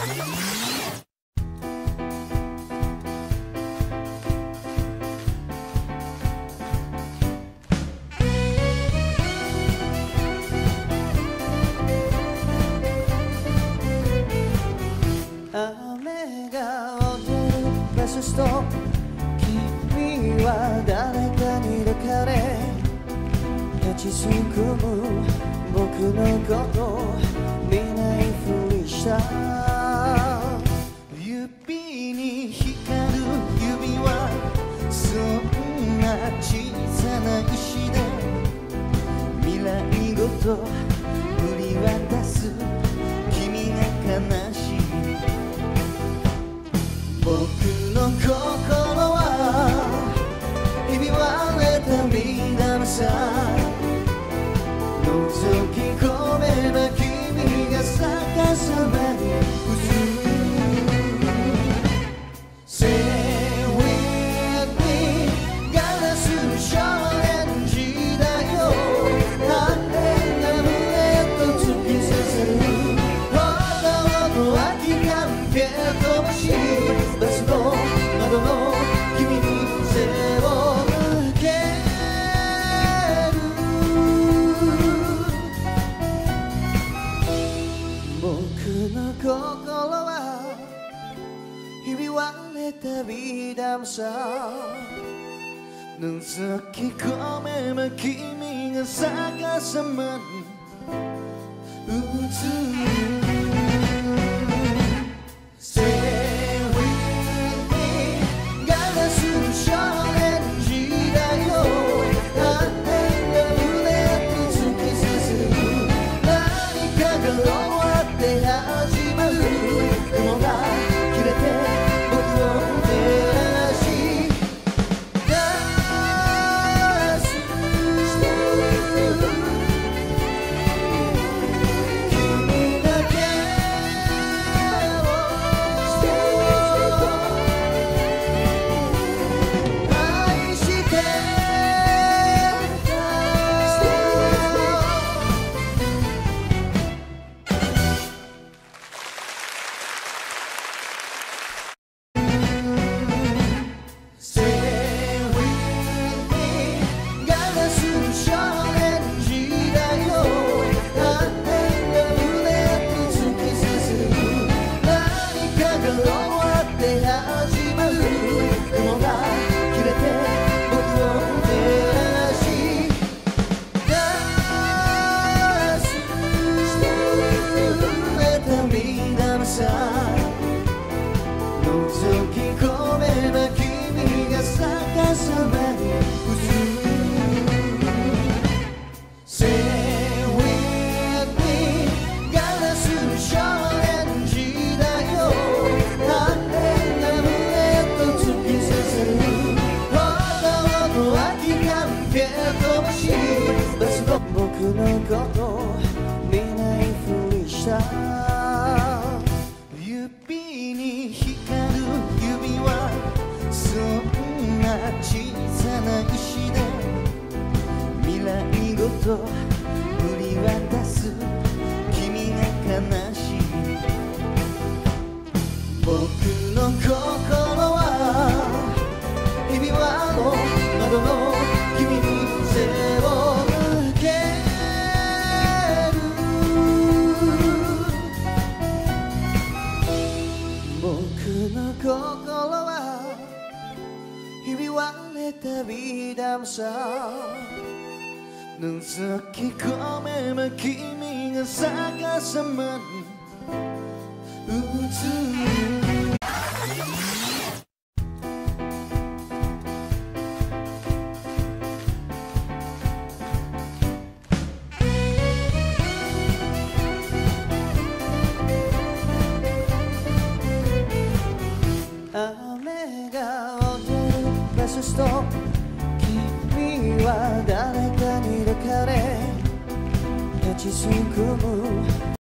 雨が落ちるバスストップ、君は誰かに抱かれ立ちすくむ僕のこと見ないふりした。指に光る指輪、そんな小さな石で未来ごと振り渡す君が悲しい。僕の心はひび割れたビー玉さ、覗き込めば君が逆さまに映る。 Say with me ガラスの少年時代を羽が胸と突き刺さる炎の空き缶蹴飛ばしバスの窓の君に背を向ける。僕の心はひび割れたビー玉さ、覗き込めば君が逆さまに映る。覗き込めば君が逆さまに映る。 Say with me ガラスの少年時代を羽が胸と突き刺さる炎の空き缶蹴飛ばしバスの僕のこと見ないふりした。指に光る指輪、そんな小さな石で未来ごと振り渡す君が悲しい。僕の心はひび輪の窓の君に背を向ける。僕の心はひび割れたビー玉さ、覗き込めば君が逆さまに映る。雨が落ちるバスストップ、君は誰かに抱かれ立ちすくむ